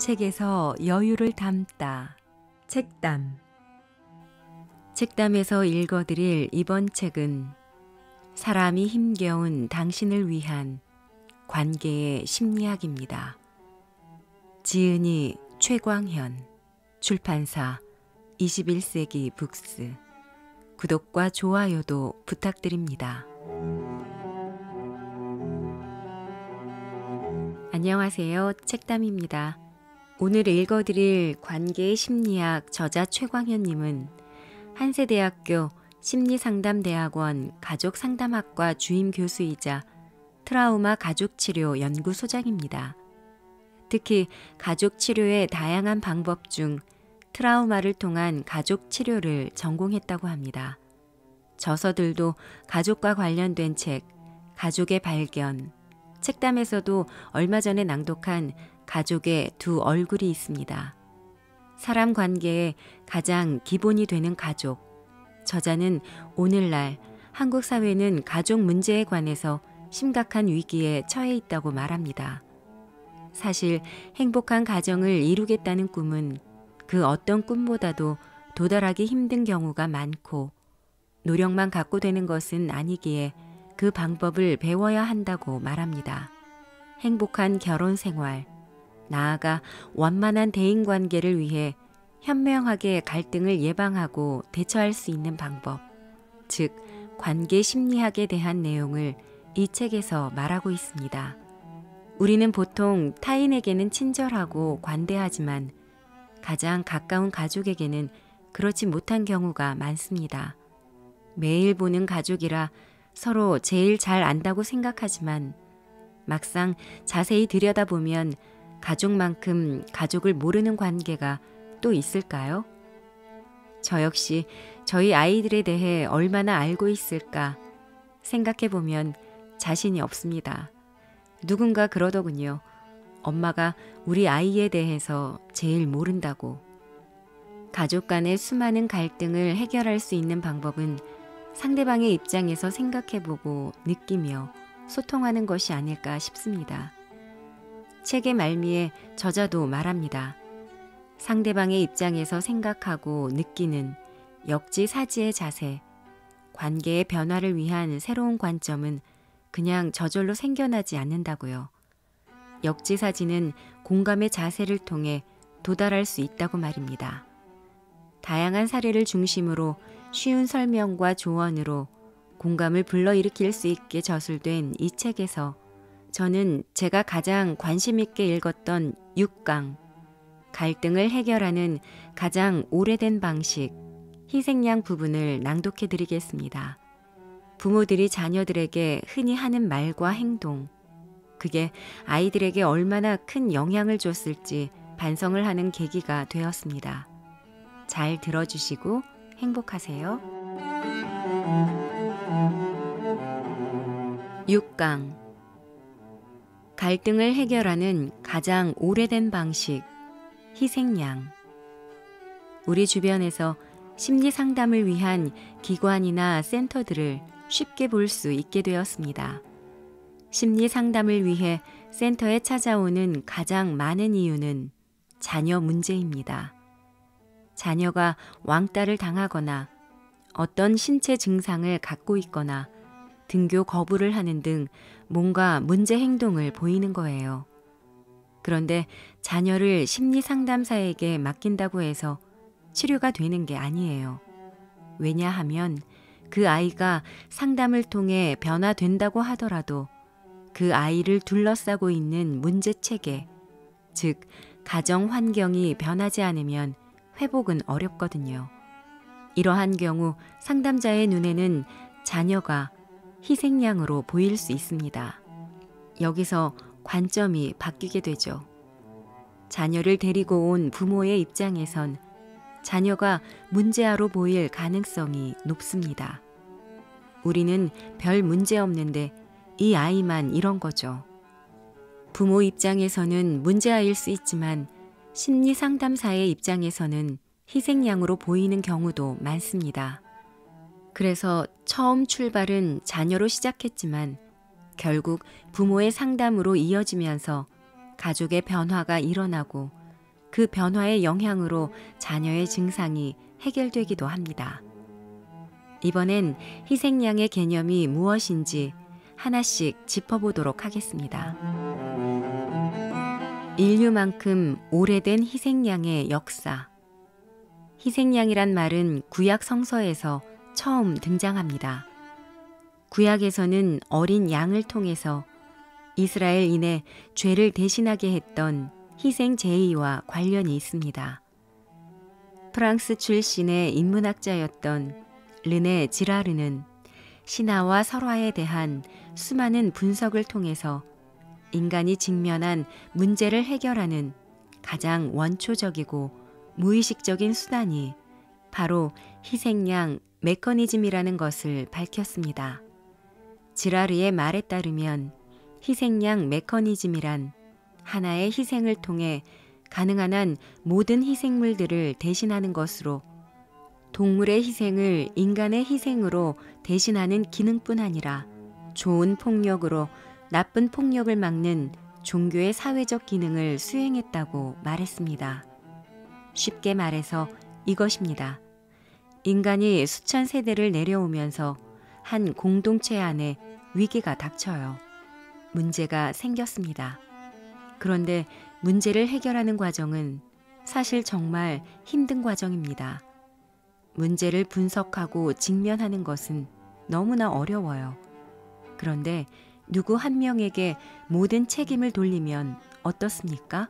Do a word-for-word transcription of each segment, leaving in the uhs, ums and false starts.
책에서 여유를 담다. 책담. 책담에서 읽어드릴 이번 책은 사람이 힘겨운 당신을 위한 관계의 심리학입니다. 지은이 최광현, 출판사 이십일 세기 북스. 구독과 좋아요도 부탁드립니다. 안녕하세요. 책담입니다. 오늘 읽어드릴 관계의 심리학 저자 최광현님은 한세대학교 심리상담대학원 가족상담학과 주임 교수이자 트라우마 가족치료 연구소장입니다. 특히 가족치료의 다양한 방법 중 트라우마를 통한 가족치료를 전공했다고 합니다. 저서들도 가족과 관련된 책, 가족의 발견, 책담에서도 얼마 전에 낭독한 가족의 두 얼굴이 있습니다. 사람 관계의 가장 기본이 되는 가족. 저자는 오늘날 한국 사회는 가족 문제에 관해서 심각한 위기에 처해 있다고 말합니다. 사실 행복한 가정을 이루겠다는 꿈은 그 어떤 꿈보다도 도달하기 힘든 경우가 많고 노력만 갖고 되는 것은 아니기에 그 방법을 배워야 한다고 말합니다. 행복한 결혼 생활, 나아가 원만한 대인관계를 위해 현명하게 갈등을 예방하고 대처할 수 있는 방법, 즉 관계 심리학에 대한 내용을 이 책에서 말하고 있습니다. 우리는 보통 타인에게는 친절하고 관대하지만 가장 가까운 가족에게는 그렇지 못한 경우가 많습니다. 매일 보는 가족이라 서로 제일 잘 안다고 생각하지만 막상 자세히 들여다보면 가족만큼 가족을 모르는 관계가 또 있을까요? 저 역시 저희 아이들에 대해 얼마나 알고 있을까 생각해보면 자신이 없습니다. 누군가 그러더군요. 엄마가 우리 아이에 대해서 제일 모른다고. 가족 간의 수많은 갈등을 해결할 수 있는 방법은 상대방의 입장에서 생각해보고 느끼며 소통하는 것이 아닐까 싶습니다. 책의 말미에 저자도 말합니다. 상대방의 입장에서 생각하고 느끼는 역지사지의 자세, 관계의 변화를 위한 새로운 관점은 그냥 저절로 생겨나지 않는다고요. 역지사지는 공감의 자세를 통해 도달할 수 있다고 말입니다. 다양한 사례를 중심으로 쉬운 설명과 조언으로 공감을 불러일으킬 수 있게 저술된 이 책에서 저는 제가 가장 관심 있게 읽었던 육 강, 갈등을 해결하는 가장 오래된 방식, 희생양 부분을 낭독해 드리겠습니다. 부모들이 자녀들에게 흔히 하는 말과 행동, 그게 아이들에게 얼마나 큰 영향을 줬을지 반성을 하는 계기가 되었습니다. 잘 들어주시고 행복하세요. 육 강. 갈등을 해결하는 가장 오래된 방식, 희생양. 우리 주변에서 심리 상담을 위한 기관이나 센터들을 쉽게 볼 수 있게 되었습니다. 심리 상담을 위해 센터에 찾아오는 가장 많은 이유는 자녀 문제입니다. 자녀가 왕따를 당하거나 어떤 신체 증상을 갖고 있거나 등교 거부를 하는 등 뭔가 문제 행동을 보이는 거예요. 그런데 자녀를 심리 상담사에게 맡긴다고 해서 치료가 되는 게 아니에요. 왜냐하면 그 아이가 상담을 통해 변화된다고 하더라도 그 아이를 둘러싸고 있는 문제 체계, 즉 가정 환경이 변하지 않으면 회복은 어렵거든요. 이러한 경우 상담자의 눈에는 자녀가 희생양으로 보일 수 있습니다. 여기서 관점이 바뀌게 되죠. 자녀를 데리고 온 부모의 입장에선 자녀가 문제아로 보일 가능성이 높습니다. 우리는 별 문제 없는데 이 아이만 이런 거죠. 부모 입장에서는 문제아일 수 있지만 심리 상담사의 입장에서는 희생양으로 보이는 경우도 많습니다. 그래서 처음 출발은 자녀로 시작했지만 결국 부모의 상담으로 이어지면서 가족의 변화가 일어나고 그 변화의 영향으로 자녀의 증상이 해결되기도 합니다. 이번엔 희생양의 개념이 무엇인지 하나씩 짚어보도록 하겠습니다. 인류만큼 오래된 희생양의 역사. 희생양이란 말은 구약 성서에서 처음 등장합니다. 구약에서는 어린 양을 통해서 이스라엘인의 죄를 대신하게 했던 희생 제의와 관련이 있습니다. 프랑스 출신의 인문학자였던 르네 지라르는 신화와 설화에 대한 수많은 분석을 통해서 인간이 직면한 문제를 해결하는 가장 원초적이고 무의식적인 수단이 바로 희생양 메커니즘이라는 것을 밝혔습니다. 지라르의 말에 따르면 희생양 메커니즘이란 하나의 희생을 통해 가능한 한 모든 희생물들을 대신하는 것으로 동물의 희생을 인간의 희생으로 대신하는 기능뿐 아니라 좋은 폭력으로 나쁜 폭력을 막는 종교의 사회적 기능을 수행했다고 말했습니다. 쉽게 말해서 이것입니다. 인간이 수천 세대를 내려오면서 한 공동체 안에 위기가 닥쳐요. 문제가 생겼습니다. 그런데 문제를 해결하는 과정은 사실 정말 힘든 과정입니다. 문제를 분석하고 직면하는 것은 너무나 어려워요. 그런데 누구 한 명에게 모든 책임을 돌리면 어떻습니까?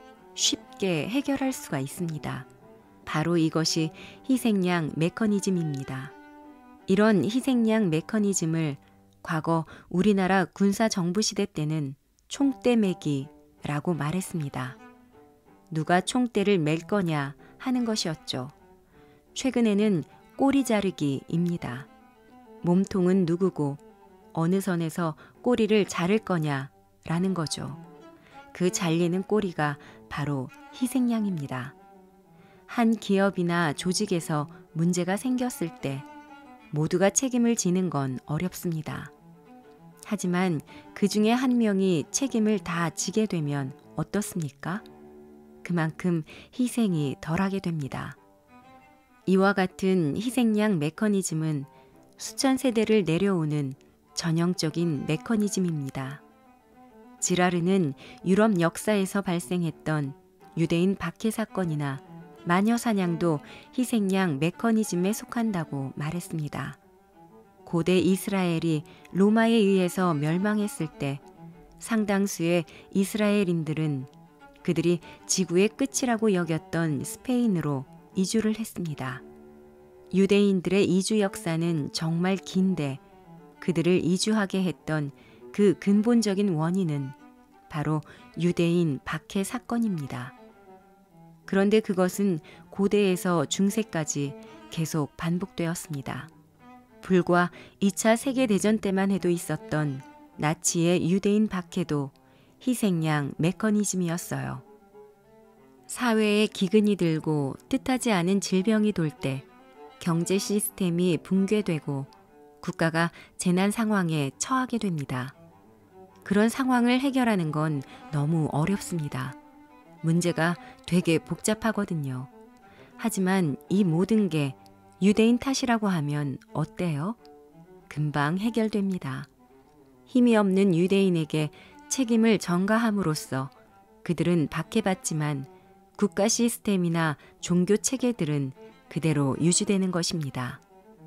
쉽게 해결할 수가 있습니다. 바로 이것이 희생양 메커니즘입니다. 이런 희생양 메커니즘을 과거 우리나라 군사정부 시대 때는 총대 매기라고 말했습니다. 누가 총대를 맬 거냐 하는 것이었죠. 최근에는 꼬리 자르기입니다. 몸통은 누구고 어느 선에서 꼬리를 자를 거냐라는 거죠. 그 잘리는 꼬리가 바로 희생양입니다. 한 기업이나 조직에서 문제가 생겼을 때 모두가 책임을 지는 건 어렵습니다. 하지만 그 중에 한 명이 책임을 다 지게 되면 어떻습니까? 그만큼 희생이 덜하게 됩니다. 이와 같은 희생양 메커니즘은 수천 세대를 내려오는 전형적인 메커니즘입니다. 지라르는 유럽 역사에서 발생했던 유대인 박해 사건이나 마녀 사냥도 희생양 메커니즘에 속한다고 말했습니다. 고대 이스라엘이 로마에 의해서 멸망했을 때 상당수의 이스라엘인들은 그들이 지구의 끝이라고 여겼던 스페인으로 이주를 했습니다. 유대인들의 이주 역사는 정말 긴데 그들을 이주하게 했던 그 근본적인 원인은 바로 유대인 박해 사건입니다. 그런데 그것은 고대에서 중세까지 계속 반복되었습니다. 불과 이 차 세계대전 때만 해도 있었던 나치의 유대인 박해도 희생양 메커니즘이었어요. 사회에 기근이 들고 뜻하지 않은 질병이 돌 때 경제 시스템이 붕괴되고 국가가 재난 상황에 처하게 됩니다. 그런 상황을 해결하는 건 너무 어렵습니다. 문제가 되게 복잡하거든요. 하지만 이 모든 게 유대인 탓이라고 하면 어때요? 금방 해결됩니다. 힘이 없는 유대인에게 책임을 전가함으로써 그들은 박해받지만 국가 시스템이나 종교 체계들은 그대로 유지되는 것입니다.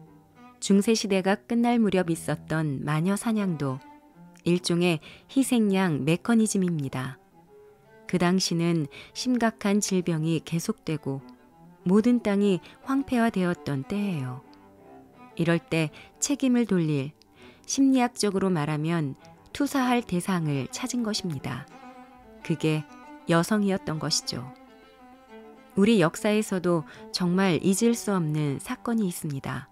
중세시대가 끝날 무렵 있었던 마녀 사냥도 일종의 희생양 메커니즘입니다. 그 당시는 심각한 질병이 계속되고 모든 땅이 황폐화되었던 때예요. 이럴 때 책임을 돌릴, 심리학적으로 말하면 투사할 대상을 찾은 것입니다. 그게 여성이었던 것이죠. 우리 역사에서도 정말 잊을 수 없는 사건이 있습니다.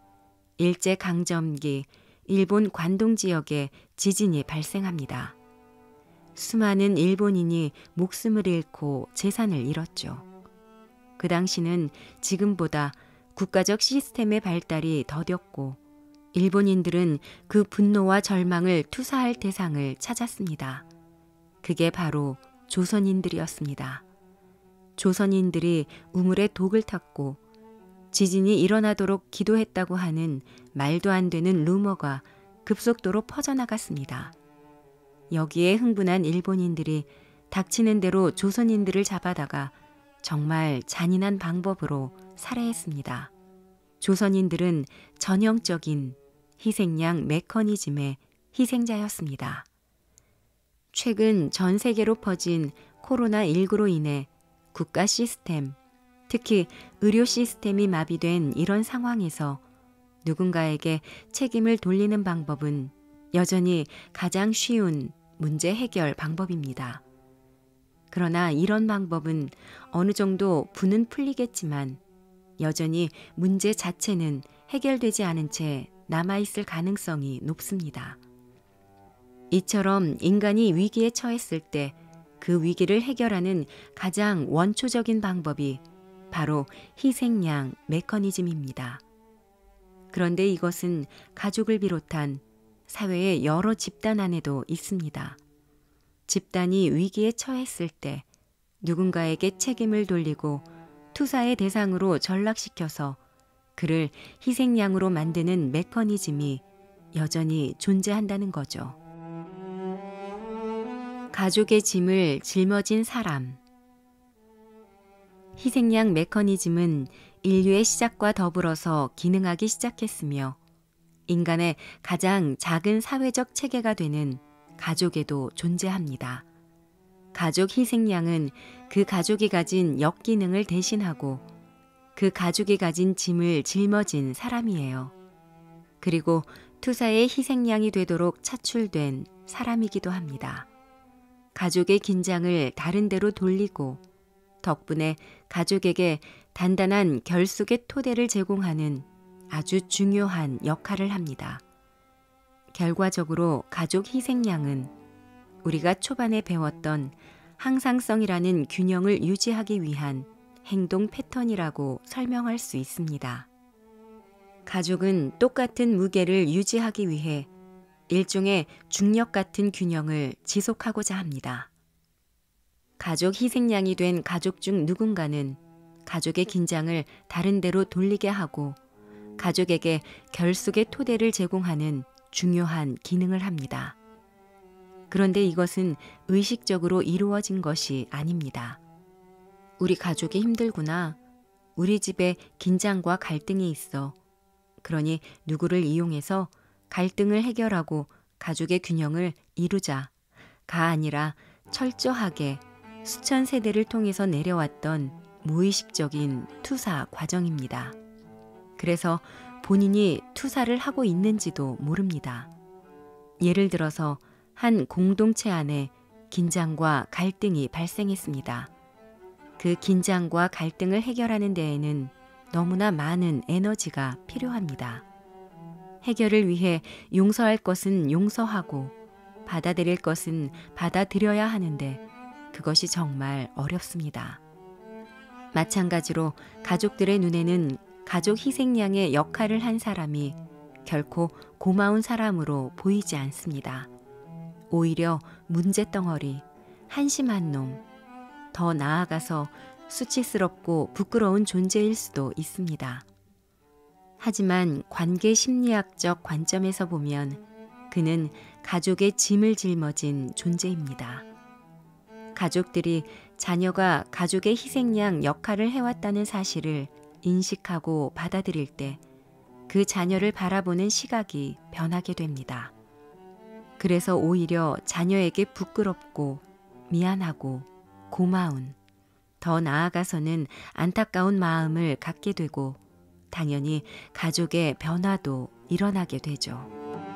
일제강점기 일본 관동 지역에 지진이 발생합니다. 수많은 일본인이 목숨을 잃고 재산을 잃었죠. 그 당시는 지금보다 국가적 시스템의 발달이 더뎠고 일본인들은 그 분노와 절망을 투사할 대상을 찾았습니다. 그게 바로 조선인들이었습니다. 조선인들이 우물에 독을 탔고 지진이 일어나도록 기도했다고 하는 말도 안 되는 루머가 급속도로 퍼져나갔습니다. 여기에 흥분한 일본인들이 닥치는 대로 조선인들을 잡아다가 정말 잔인한 방법으로 살해했습니다. 조선인들은 전형적인 희생양 메커니즘의 희생자였습니다. 최근 전 세계로 퍼진 코로나십구로 인해 국가 시스템, 특히 의료 시스템이 마비된 이런 상황에서 누군가에게 책임을 돌리는 방법은 여전히 가장 쉬운 문제 해결 방법입니다. 그러나 이런 방법은 어느 정도 분은 풀리겠지만 여전히 문제 자체는 해결되지 않은 채 남아있을 가능성이 높습니다. 이처럼 인간이 위기에 처했을 때 그 위기를 해결하는 가장 원초적인 방법이 바로 희생양 메커니즘입니다. 그런데 이것은 가족을 비롯한 사회의 여러 집단 안에도 있습니다. 집단이 위기에 처했을 때 누군가에게 책임을 돌리고 투사의 대상으로 전락시켜서 그를 희생양으로 만드는 메커니즘이 여전히 존재한다는 거죠. 가족의 짐을 짊어진 사람. 희생양 메커니즘은 인류의 시작과 더불어서 기능하기 시작했으며 인간의 가장 작은 사회적 체계가 되는 가족에도 존재합니다. 가족 희생양은 그 가족이 가진 역기능을 대신하고 그 가족이 가진 짐을 짊어진 사람이에요. 그리고 투사의 희생양이 되도록 차출된 사람이기도 합니다. 가족의 긴장을 다른 데로 돌리고 덕분에 가족에게 단단한 결속의 토대를 제공하는 아주 중요한 역할을 합니다. 결과적으로 가족 희생양은 우리가 초반에 배웠던 항상성이라는 균형을 유지하기 위한 행동 패턴이라고 설명할 수 있습니다. 가족은 똑같은 무게를 유지하기 위해 일종의 중력 같은 균형을 지속하고자 합니다. 가족 희생양이 된 가족 중 누군가는 가족의 긴장을 다른 데로 돌리게 하고 가족에게 결속의 토대를 제공하는 중요한 기능을 합니다. 그런데 이것은 의식적으로 이루어진 것이 아닙니다. 우리 가족이 힘들구나. 우리 집에 긴장과 갈등이 있어. 그러니 누구를 이용해서 갈등을 해결하고 가족의 균형을 이루자가 아니라 철저하게 수천 세대를 통해서 내려왔던 무의식적인 투사 과정입니다. 그래서 본인이 투사를 하고 있는지도 모릅니다. 예를 들어서 한 공동체 안에 긴장과 갈등이 발생했습니다. 그 긴장과 갈등을 해결하는 데에는 너무나 많은 에너지가 필요합니다. 해결을 위해 용서할 것은 용서하고 받아들일 것은 받아들여야 하는데 그것이 정말 어렵습니다. 마찬가지로 가족들의 눈에는 가족 희생양의 역할을 한 사람이 결코 고마운 사람으로 보이지 않습니다. 오히려 문제덩어리, 한심한 놈, 더 나아가서 수치스럽고 부끄러운 존재일 수도 있습니다. 하지만 관계 심리학적 관점에서 보면 그는 가족의 짐을 짊어진 존재입니다. 가족들이 자녀가 가족의 희생양 역할을 해왔다는 사실을 인식하고 받아들일 때 그 자녀를 바라보는 시각이 변하게 됩니다. 그래서 오히려 자녀에게 부끄럽고 미안하고 고마운, 더 나아가서는 안타까운 마음을 갖게 되고 당연히 가족의 변화도 일어나게 되죠.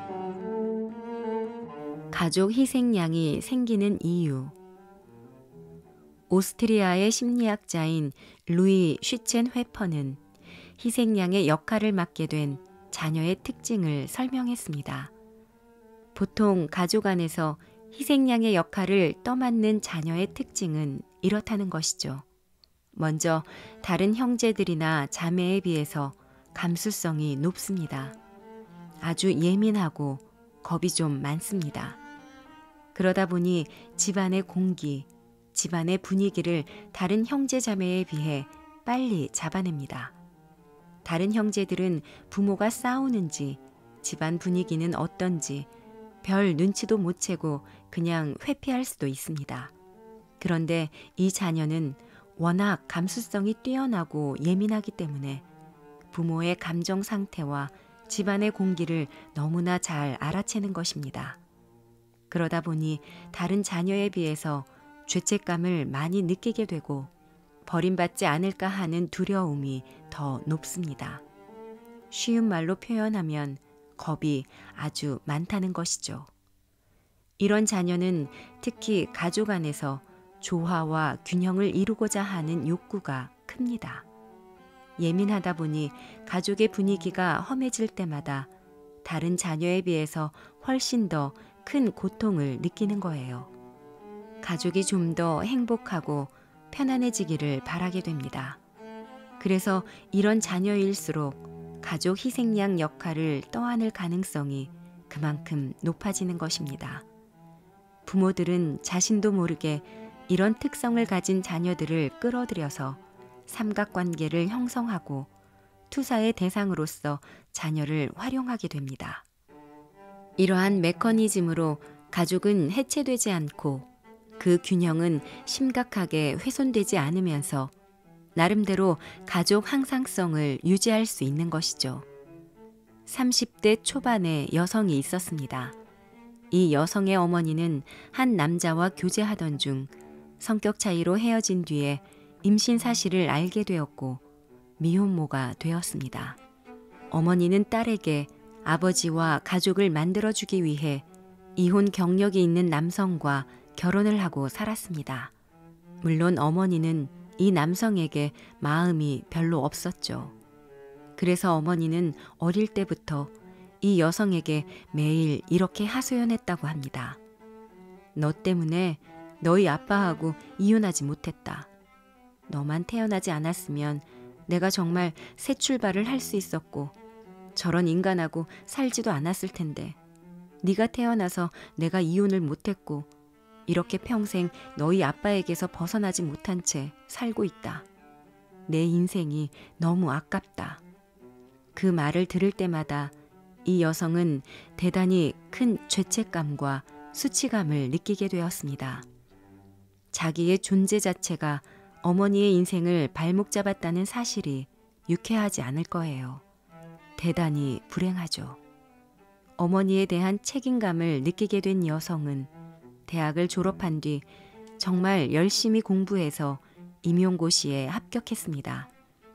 가족 희생양이 생기는 이유. 오스트리아의 심리학자인 루이 슈첸 회퍼는 희생양의 역할을 맡게 된 자녀의 특징을 설명했습니다. 보통 가족 안에서 희생양의 역할을 떠맡는 자녀의 특징은 이렇다는 것이죠. 먼저 다른 형제들이나 자매에 비해서 감수성이 높습니다. 아주 예민하고 겁이 좀 많습니다. 그러다 보니 집안의 공기, 집안의 분위기를 다른 형제 자매에 비해 빨리 잡아냅니다. 다른 형제들은 부모가 싸우는지 집안 분위기는 어떤지 별 눈치도 못 채고 그냥 회피할 수도 있습니다. 그런데 이 자녀는 워낙 감수성이 뛰어나고 예민하기 때문에 부모의 감정 상태와 집안의 공기를 너무나 잘 알아채는 것입니다. 그러다 보니 다른 자녀에 비해서 죄책감을 많이 느끼게 되고 버림받지 않을까 하는 두려움이 더 높습니다. 쉬운 말로 표현하면 겁이 아주 많다는 것이죠. 이런 자녀는 특히 가족 안에서 조화와 균형을 이루고자 하는 욕구가 큽니다. 예민하다 보니 가족의 분위기가 험해질 때마다 다른 자녀에 비해서 훨씬 더 큰 고통을 느끼는 거예요. 가족이 좀 더 행복하고 편안해지기를 바라게 됩니다. 그래서 이런 자녀일수록 가족 희생양 역할을 떠안을 가능성이 그만큼 높아지는 것입니다. 부모들은 자신도 모르게 이런 특성을 가진 자녀들을 끌어들여서 삼각관계를 형성하고 투사의 대상으로서 자녀를 활용하게 됩니다. 이러한 메커니즘으로 가족은 해체되지 않고 그 균형은 심각하게 훼손되지 않으면서 나름대로 가족 항상성을 유지할 수 있는 것이죠. 삼십 대 초반의 여성이 있었습니다. 이 여성의 어머니는 한 남자와 교제하던 중 성격 차이로 헤어진 뒤에 임신 사실을 알게 되었고 미혼모가 되었습니다. 어머니는 딸에게 아버지와 가족을 만들어주기 위해 이혼 경력이 있는 남성과 결혼을 하고 살았습니다. 물론 어머니는 이 남성에게 마음이 별로 없었죠. 그래서 어머니는 어릴 때부터 이 여성에게 매일 이렇게 하소연했다고 합니다. 너 때문에 너희 아빠하고 이혼하지 못했다. 너만 태어나지 않았으면 내가 정말 새 출발을 할 수 있었고 저런 인간하고 살지도 않았을 텐데 네가 태어나서 내가 이혼을 못했고 이렇게 평생 너희 아빠에게서 벗어나지 못한 채 살고 있다. 내 인생이 너무 아깝다. 그 말을 들을 때마다 이 여성은 대단히 큰 죄책감과 수치감을 느끼게 되었습니다. 자기의 존재 자체가 어머니의 인생을 발목 잡았다는 사실이 유쾌하지 않을 거예요. 대단히 불행하죠. 어머니에 대한 책임감을 느끼게 된 여성은 대학을 졸업한 뒤 정말 열심히 공부해서 임용고시에 합격했습니다.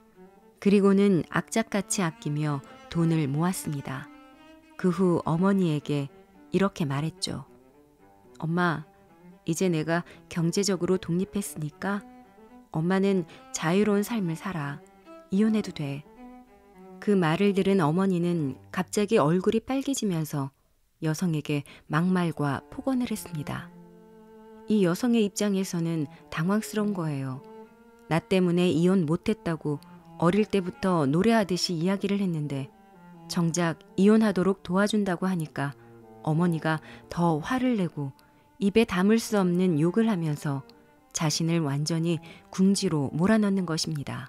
그리고는 악착같이 아끼며 돈을 모았습니다. 그 후 어머니에게 이렇게 말했죠. 엄마, 이제 내가 경제적으로 독립했으니까 엄마는 자유로운 삶을 살아. 이혼해도 돼. 그 말을 들은 어머니는 갑자기 얼굴이 빨개지면서 여성에게 막말과 폭언을 했습니다. 이 여성의 입장에서는 당황스러운 거예요. 나 때문에 이혼 못했다고 어릴 때부터 노래하듯이 이야기를 했는데 정작 이혼하도록 도와준다고 하니까 어머니가 더 화를 내고 입에 담을 수 없는 욕을 하면서 자신을 완전히 궁지로 몰아넣는 것입니다.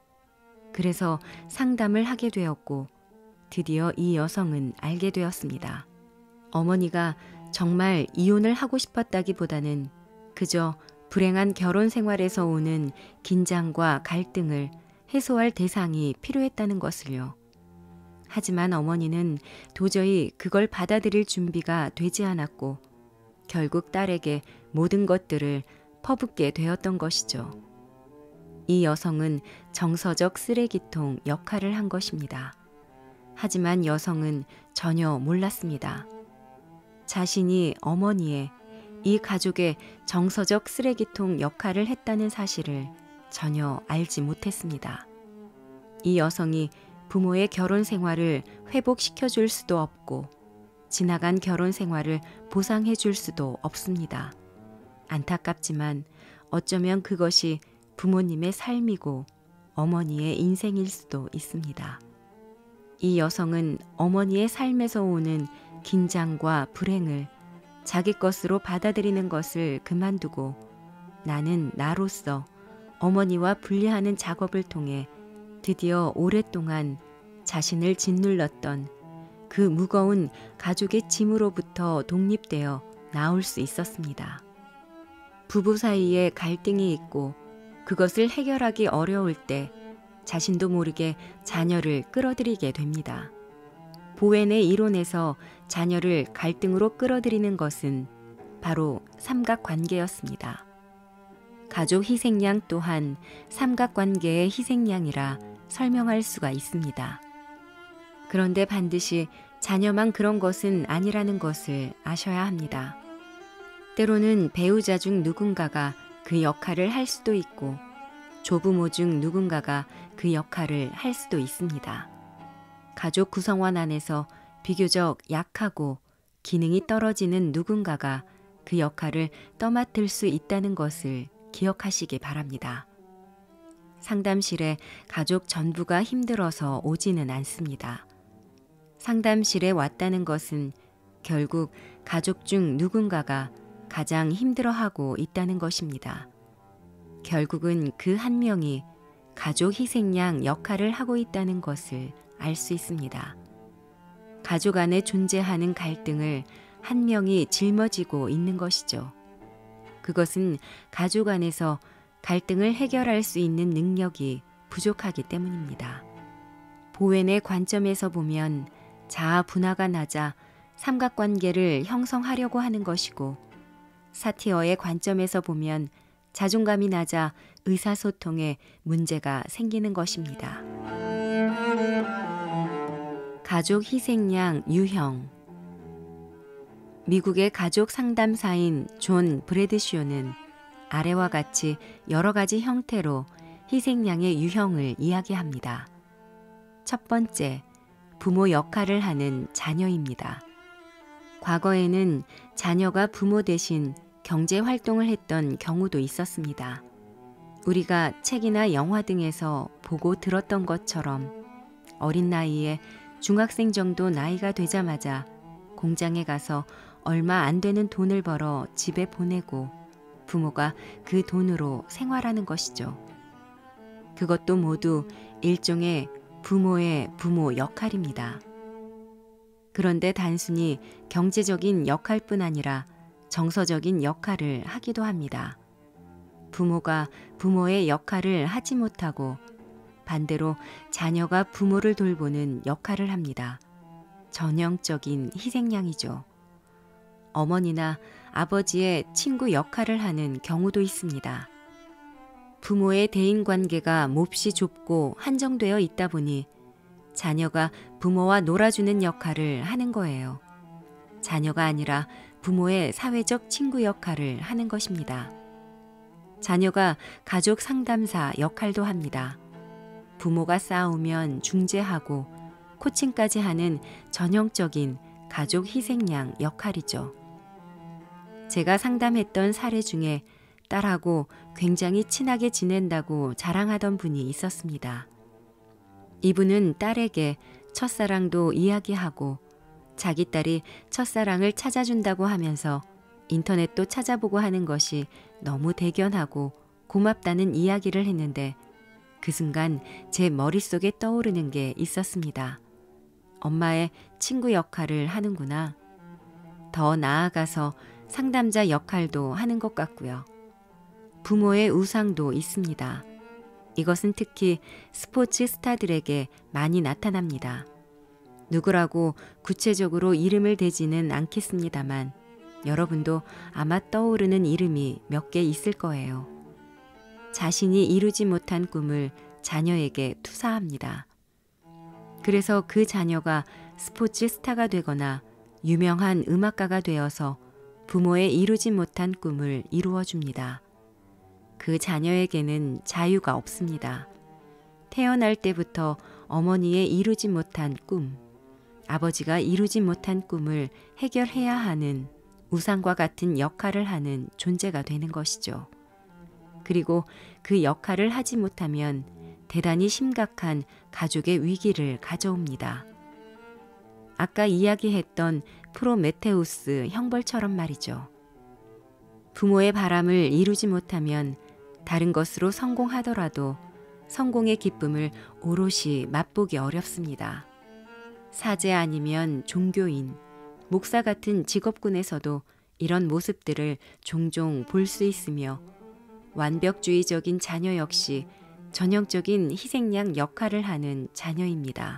그래서 상담을 하게 되었고 드디어 이 여성은 알게 되었습니다. 어머니가 정말 이혼을 하고 싶었다기보다는 그저 불행한 결혼 생활에서 오는 긴장과 갈등을 해소할 대상이 필요했다는 것을요. 하지만 어머니는 도저히 그걸 받아들일 준비가 되지 않았고 결국 딸에게 모든 것들을 퍼붓게 되었던 것이죠. 이 여성은 정서적 쓰레기통 역할을 한 것입니다. 하지만 여성은 전혀 몰랐습니다. 자신이 어머니의 이 가족의 정서적 쓰레기통 역할을 했다는 사실을 전혀 알지 못했습니다. 이 여성이 부모의 결혼 생활을 회복시켜 줄 수도 없고 지나간 결혼 생활을 보상해 줄 수도 없습니다. 안타깝지만 어쩌면 그것이 부모님의 삶이고 어머니의 인생일 수도 있습니다. 이 여성은 어머니의 삶에서 오는 긴장과 불행을 자기 것으로 받아들이는 것을 그만두고 나는 나로서 어머니와 분리하는 작업을 통해 드디어 오랫동안 자신을 짓눌렀던 그 무거운 가족의 짐으로부터 독립되어 나올 수 있었습니다. 부부 사이에 갈등이 있고 그것을 해결하기 어려울 때 자신도 모르게 자녀를 끌어들이게 됩니다. 보웬의 이론에서 자녀를 갈등으로 끌어들이는 것은 바로 삼각관계였습니다. 가족 희생양 또한 삼각관계의 희생양이라 설명할 수가 있습니다. 그런데 반드시 자녀만 그런 것은 아니라는 것을 아셔야 합니다. 때로는 배우자 중 누군가가 그 역할을 할 수도 있고 조부모 중 누군가가 그 역할을 할 수도 있습니다. 가족 구성원 안에서 비교적 약하고 기능이 떨어지는 누군가가 그 역할을 떠맡을 수 있다는 것을 기억하시기 바랍니다. 상담실에 가족 전부가 힘들어서 오지는 않습니다. 상담실에 왔다는 것은 결국 가족 중 누군가가 가장 힘들어하고 있다는 것입니다. 결국은 그 한 명이 가족 희생양 역할을 하고 있다는 것을 알 수 있습니다. 가족 안에 존재하는 갈등을 한 명이 짊어지고 있는 것이죠. 그것은 가족 안에서 갈등을 해결할 수 있는 능력이 부족하기 때문입니다. 보웬의 관점에서 보면 자아 분화가 낮아 삼각관계를 형성하려고 하는 것이고, 사티어의 관점에서 보면 자존감이 낮아 의사소통에 문제가 생기는 것입니다. 가족 희생양 유형. 미국의 가족 상담사인 존 브래드쇼는 아래와 같이 여러 가지 형태로 희생양의 유형을 이야기합니다. 첫 번째, 부모 역할을 하는 자녀입니다. 과거에는 자녀가 부모 대신 경제 활동을 했던 경우도 있었습니다. 우리가 책이나 영화 등에서 보고 들었던 것처럼 어린 나이에 중학생 정도 나이가 되자마자 공장에 가서 얼마 안 되는 돈을 벌어 집에 보내고 부모가 그 돈으로 생활하는 것이죠. 그것도 모두 일종의 부모의 부모 역할입니다. 그런데 단순히 경제적인 역할뿐 아니라 정서적인 역할을 하기도 합니다. 부모가 부모의 역할을 하지 못하고 반대로 자녀가 부모를 돌보는 역할을 합니다. 전형적인 희생양이죠. 어머니나 아버지의 친구 역할을 하는 경우도 있습니다. 부모의 대인관계가 몹시 좁고 한정되어 있다 보니 자녀가 부모와 놀아주는 역할을 하는 거예요. 자녀가 아니라 부모의 사회적 친구 역할을 하는 것입니다. 자녀가 가족 상담사 역할도 합니다. 부모가 싸우면 중재하고 코칭까지 하는 전형적인 가족 희생양 역할이죠. 제가 상담했던 사례 중에 딸하고 굉장히 친하게 지낸다고 자랑하던 분이 있었습니다. 이분은 딸에게 첫사랑도 이야기하고 자기 딸이 첫사랑을 찾아준다고 하면서 인터넷도 찾아보고 하는 것이 너무 대견하고 고맙다는 이야기를 했는데 그 순간 제 머릿속에 떠오르는 게 있었습니다. 엄마의 친구 역할을 하는구나. 더 나아가서 상담자 역할도 하는 것 같고요. 부모의 우상도 있습니다. 이것은 특히 스포츠 스타들에게 많이 나타납니다. 누구라고 구체적으로 이름을 대지는 않겠습니다만 여러분도 아마 떠오르는 이름이 몇 개 있을 거예요. 자신이 이루지 못한 꿈을 자녀에게 투사합니다. 그래서 그 자녀가 스포츠 스타가 되거나 유명한 음악가가 되어서 부모의 이루지 못한 꿈을 이루어 줍니다. 그 자녀에게는 자유가 없습니다. 태어날 때부터 어머니의 이루지 못한 꿈, 아버지가 이루지 못한 꿈을 해결해야 하는 우상과 같은 역할을 하는 존재가 되는 것이죠. 그리고 그 역할을 하지 못하면 대단히 심각한 가족의 위기를 가져옵니다. 아까 이야기했던 프로메테우스 형벌처럼 말이죠. 부모의 바람을 이루지 못하면 다른 것으로 성공하더라도 성공의 기쁨을 오롯이 맛보기 어렵습니다. 사제 아니면 종교인, 목사 같은 직업군에서도 이런 모습들을 종종 볼 수 있으며 완벽주의적인 자녀 역시 전형적인 희생양 역할을 하는 자녀입니다.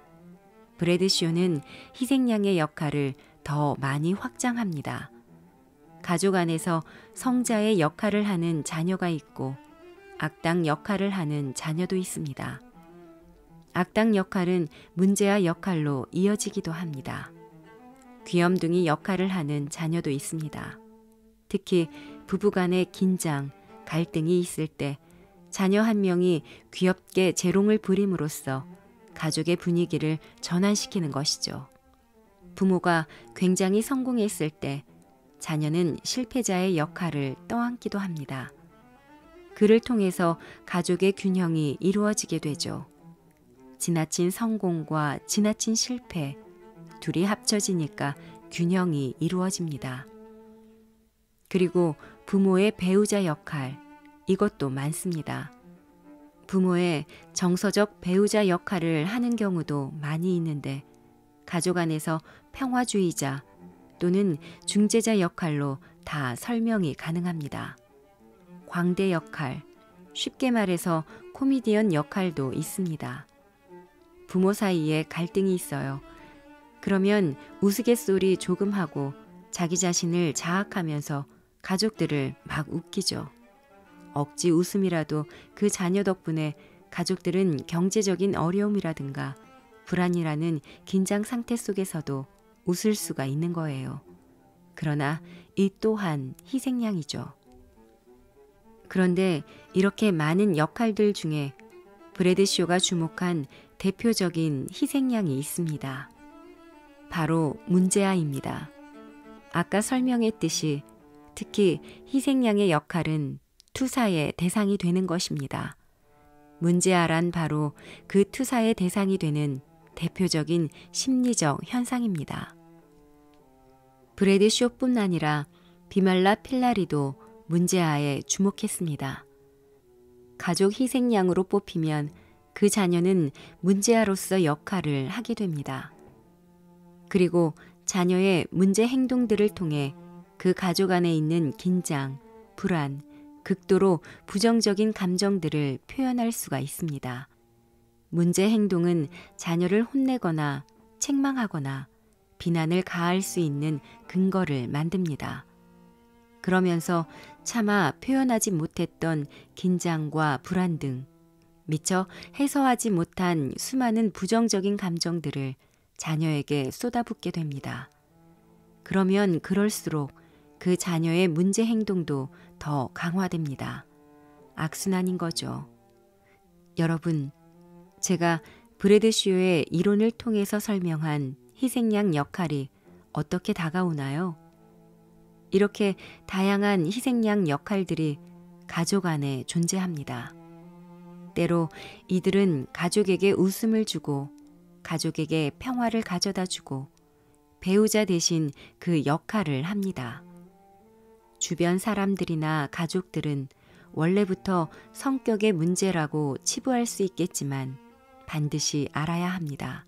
브래드쇼는 희생양의 역할을 더 많이 확장합니다. 가족 안에서 성자의 역할을 하는 자녀가 있고 악당 역할을 하는 자녀도 있습니다. 악당 역할은 문제아 역할로 이어지기도 합니다. 귀염둥이 역할을 하는 자녀도 있습니다. 특히 부부간의 긴장, 갈등이 있을 때 자녀 한 명이 귀엽게 재롱을 부림으로써 가족의 분위기를 전환시키는 것이죠. 부모가 굉장히 성공했을 때 자녀는 실패자의 역할을 떠안기도 합니다. 그를 통해서 가족의 균형이 이루어지게 되죠. 지나친 성공과 지나친 실패, 둘이 합쳐지니까 균형이 이루어집니다. 그리고 부모의 배우자 역할, 이것도 많습니다. 부모의 정서적 배우자 역할을 하는 경우도 많이 있는데 가족 안에서 평화주의자 또는 중재자 역할로 다 설명이 가능합니다. 광대 역할, 쉽게 말해서 코미디언 역할도 있습니다. 부모 사이에 갈등이 있어요. 그러면 우스갯소리 조금 하고 자기 자신을 자학하면서 가족들을 막 웃기죠. 억지 웃음이라도 그 자녀 덕분에 가족들은 경제적인 어려움이라든가 불안이라는 긴장 상태 속에서도 웃을 수가 있는 거예요. 그러나 이 또한 희생양이죠. 그런데 이렇게 많은 역할들 중에 브래드쇼가 주목한 대표적인 희생양이 있습니다. 바로 문제아입니다. 아까 설명했듯이 특히 희생양의 역할은 투사의 대상이 되는 것입니다. 문제아란 바로 그 투사의 대상이 되는 대표적인 심리적 현상입니다. 브래드쇼뿐 아니라 비말라 필라리도 문제아에 주목했습니다. 가족 희생양으로 뽑히면 그 자녀는 문제아로서 역할을 하게 됩니다. 그리고 자녀의 문제 행동들을 통해 그 가족 안에 있는 긴장, 불안, 극도로 부정적인 감정들을 표현할 수가 있습니다. 문제 행동은 자녀를 혼내거나 책망하거나 비난을 가할 수 있는 근거를 만듭니다. 그러면서 차마 표현하지 못했던 긴장과 불안 등 미처 해소하지 못한 수많은 부정적인 감정들을 자녀에게 쏟아붓게 됩니다. 그러면 그럴수록 그 자녀의 문제 행동도 더 강화됩니다. 악순환인 거죠. 여러분, 제가 브래드쇼의 이론을 통해서 설명한 희생양 역할이 어떻게 다가오나요? 이렇게 다양한 희생양 역할들이 가족 안에 존재합니다. 때로 이들은 가족에게 웃음을 주고 가족에게 평화를 가져다 주고 배우자 대신 그 역할을 합니다. 주변 사람들이나 가족들은 원래부터 성격의 문제라고 치부할 수 있겠지만 반드시 알아야 합니다.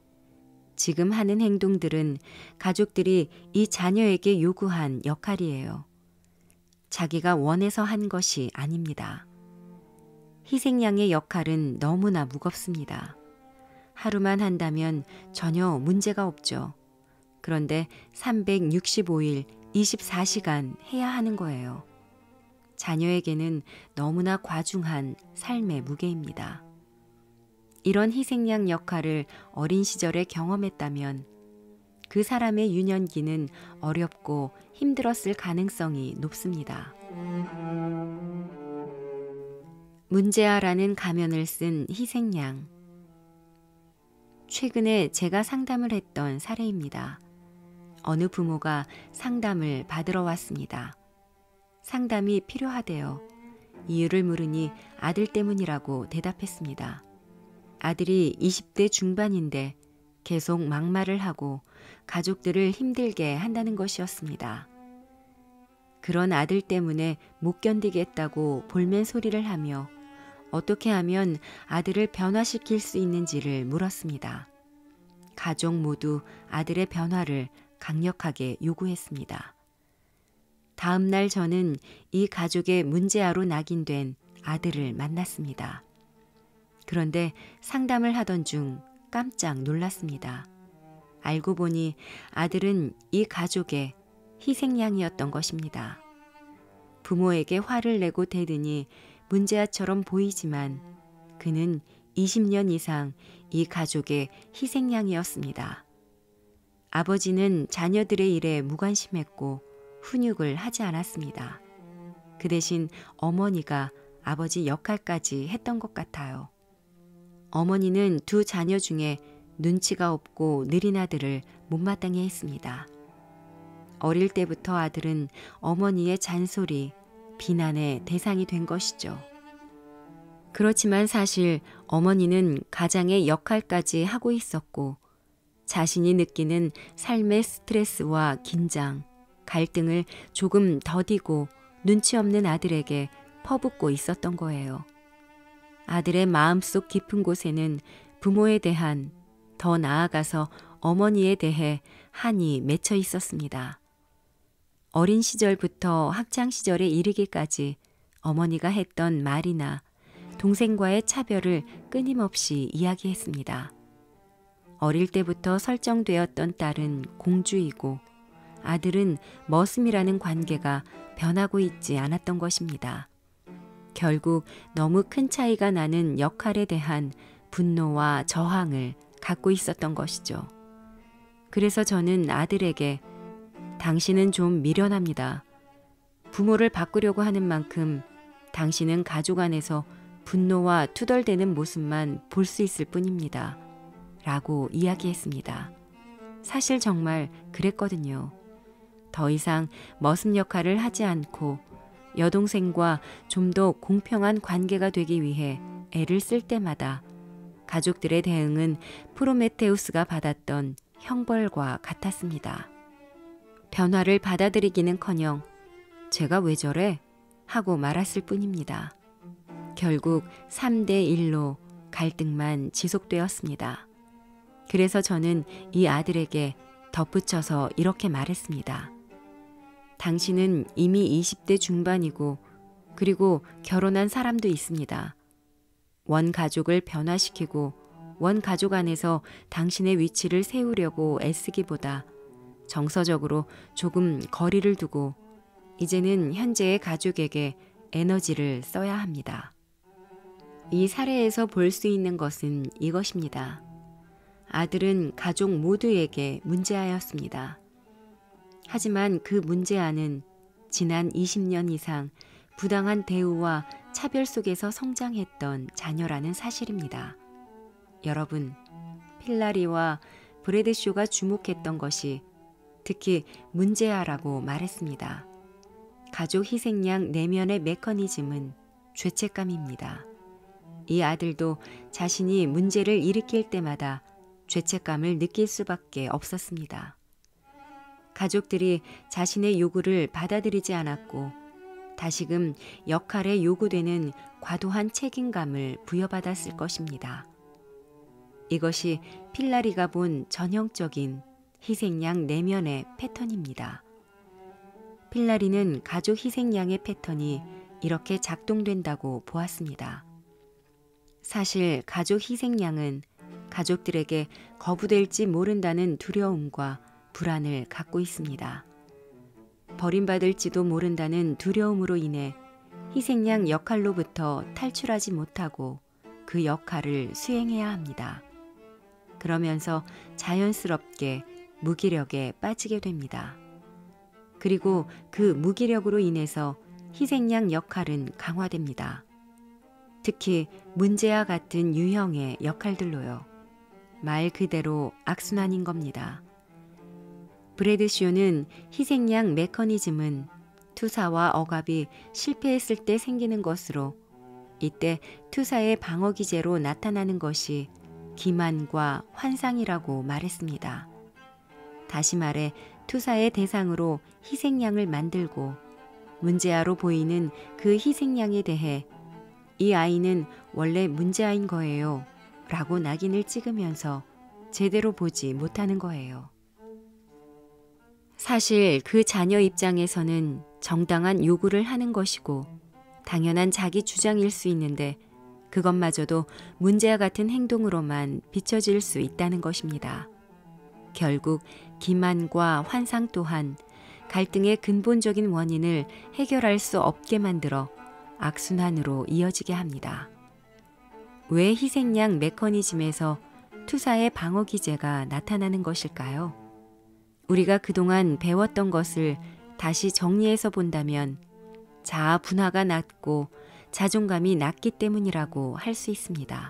지금 하는 행동들은 가족들이 이 자녀에게 요구한 역할이에요. 자기가 원해서 한 것이 아닙니다. 희생양의 역할은 너무나 무겁습니다. 하루만 한다면 전혀 문제가 없죠. 그런데 삼백육십오 일 이십사 시간 해야 하는 거예요. 자녀에게는 너무나 과중한 삶의 무게입니다. 이런 희생양 역할을 어린 시절에 경험했다면 그 사람의 유년기는 어렵고 힘들었을 가능성이 높습니다. 문제아라는 가면을 쓴 희생양. 최근에 제가 상담을 했던 사례입니다. 어느 부모가 상담을 받으러 왔습니다. 상담이 필요하대요. 이유를 물으니 아들 때문이라고 대답했습니다. 아들이 이십 대 중반인데 계속 막말을 하고 가족들을 힘들게 한다는 것이었습니다. 그런 아들 때문에 못 견디겠다고 볼멘 소리를 하며 어떻게 하면 아들을 변화시킬 수 있는지를 물었습니다. 가족 모두 아들의 변화를 강력하게 요구했습니다. 다음 날 저는 이 가족의 문제아로 낙인된 아들을 만났습니다. 그런데 상담을 하던 중 깜짝 놀랐습니다. 알고 보니 아들은 이 가족의 희생양이었던 것입니다. 부모에게 화를 내고 대드니 문제아처럼 보이지만 그는 이십 년 이상 이 가족의 희생양이었습니다. 아버지는 자녀들의 일에 무관심했고 훈육을 하지 않았습니다. 그 대신 어머니가 아버지 역할까지 했던 것 같아요. 어머니는 두 자녀 중에 눈치가 없고 느린 아들을 못마땅해 했습니다. 어릴 때부터 아들은 어머니의 잔소리, 비난의 대상이 된 것이죠. 그렇지만 사실 어머니는 가장의 역할까지 하고 있었고 자신이 느끼는 삶의 스트레스와 긴장, 갈등을 조금 더디고 눈치 없는 아들에게 퍼붓고 있었던 거예요. 아들의 마음속 깊은 곳에는 부모에 대한, 더 나아가서 어머니에 대해 한이 맺혀 있었습니다. 어린 시절부터 학창 시절에 이르기까지 어머니가 했던 말이나 동생과의 차별을 끊임없이 이야기했습니다. 어릴 때부터 설정되었던 딸은 공주이고 아들은 머슴이라는 관계가 변하고 있지 않았던 것입니다. 결국 너무 큰 차이가 나는 역할에 대한 분노와 저항을 갖고 있었던 것이죠. 그래서 저는 아들에게 당신은 좀 미련합니다. 부모를 바꾸려고 하는 만큼 당신은 가족 안에서 분노와 투덜대는 모습만 볼 수 있을 뿐입니다. 라고 이야기했습니다. 사실 정말 그랬거든요. 더 이상 머슴 역할을 하지 않고 여동생과 좀 더 공평한 관계가 되기 위해 애를 쓸 때마다 가족들의 대응은 프로메테우스가 받았던 형벌과 같았습니다. 변화를 받아들이기는커녕 제가 왜 저래? 하고 말았을 뿐입니다. 결국 삼 대 일로 갈등만 지속되었습니다. 그래서 저는 이 아들에게 덧붙여서 이렇게 말했습니다. 당신은 이미 이십 대 중반이고 그리고 결혼한 사람도 있습니다. 원 가족을 변화시키고 원 가족 안에서 당신의 위치를 세우려고 애쓰기보다 정서적으로 조금 거리를 두고 이제는 현재의 가족에게 에너지를 써야 합니다. 이 사례에서 볼 수 있는 것은 이것입니다. 아들은 가족 모두에게 문제아였습니다. 하지만 그 문제아는 지난 이십 년 이상 부당한 대우와 차별 속에서 성장했던 자녀라는 사실입니다. 여러분, 필라리와 브래드쇼가 주목했던 것이 특히 문제아라고 말했습니다. 가족 희생양 내면의 메커니즘은 죄책감입니다. 이 아들도 자신이 문제를 일으킬 때마다 죄책감을 느낄 수밖에 없었습니다. 가족들이 자신의 요구를 받아들이지 않았고 다시금 역할에 요구되는 과도한 책임감을 부여받았을 것입니다. 이것이 필라리가 본 전형적인 희생양 내면의 패턴입니다. 필라리는 가족 희생양의 패턴이 이렇게 작동된다고 보았습니다. 사실 가족 희생양은 가족들에게 거부될지 모른다는 두려움과 불안을 갖고 있습니다. 버림받을지도 모른다는 두려움으로 인해 희생양 역할로부터 탈출하지 못하고 그 역할을 수행해야 합니다. 그러면서 자연스럽게 무기력에 빠지게 됩니다. 그리고 그 무기력으로 인해서 희생양 역할은 강화됩니다. 특히 문제와 같은 유형의 역할들로요. 말 그대로 악순환인 겁니다. 브래드쇼는 희생양 메커니즘은 투사와 억압이 실패했을 때 생기는 것으로 이때 투사의 방어 기제로 나타나는 것이 기만과 환상이라고 말했습니다. 다시 말해 투사의 대상으로 희생양을 만들고 문제아로 보이는 그 희생양에 대해 이 아이는 원래 문제아인 거예요 라고 낙인을 찍으면서 제대로 보지 못하는 거예요. 사실 그 자녀 입장에서는 정당한 요구를 하는 것이고 당연한 자기 주장일 수 있는데 그것마저도 문제와 같은 행동으로만 비춰질 수 있다는 것입니다. 결국 기만과 환상 또한 갈등의 근본적인 원인을 해결할 수 없게 만들어 악순환으로 이어지게 합니다. 왜 희생양 메커니즘에서 투사의 방어 기제가 나타나는 것일까요? 우리가 그동안 배웠던 것을 다시 정리해서 본다면 자아 분화가 낮고 자존감이 낮기 때문이라고 할 수 있습니다.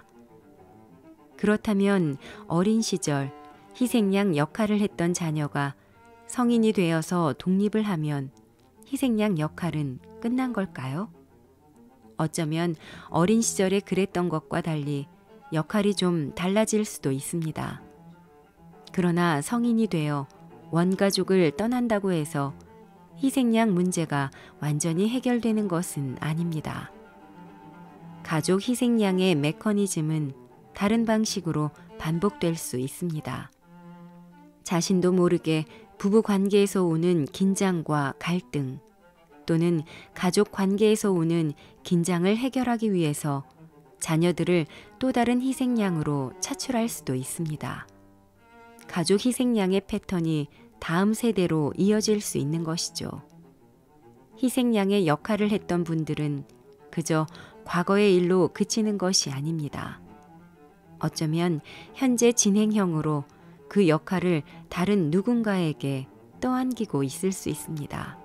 그렇다면 어린 시절 희생양 역할을 했던 자녀가 성인이 되어서 독립을 하면 희생양 역할은 끝난 걸까요? 어쩌면 어린 시절에 그랬던 것과 달리 역할이 좀 달라질 수도 있습니다. 그러나 성인이 되어 원가족을 떠난다고 해서 희생양 문제가 완전히 해결되는 것은 아닙니다. 가족 희생양의 메커니즘은 다른 방식으로 반복될 수 있습니다. 자신도 모르게 부부 관계에서 오는 긴장과 갈등 또는 가족 관계에서 오는 긴장을 해결하기 위해서 자녀들을 또 다른 희생양으로 차출할 수도 있습니다. 가족 희생양의 패턴이 다음 세대로 이어질 수 있는 것이죠. 희생양의 역할을 했던 분들은 그저 과거의 일로 그치는 것이 아닙니다. 어쩌면 현재 진행형으로 그 역할을 다른 누군가에게 떠안기고 있을 수 있습니다.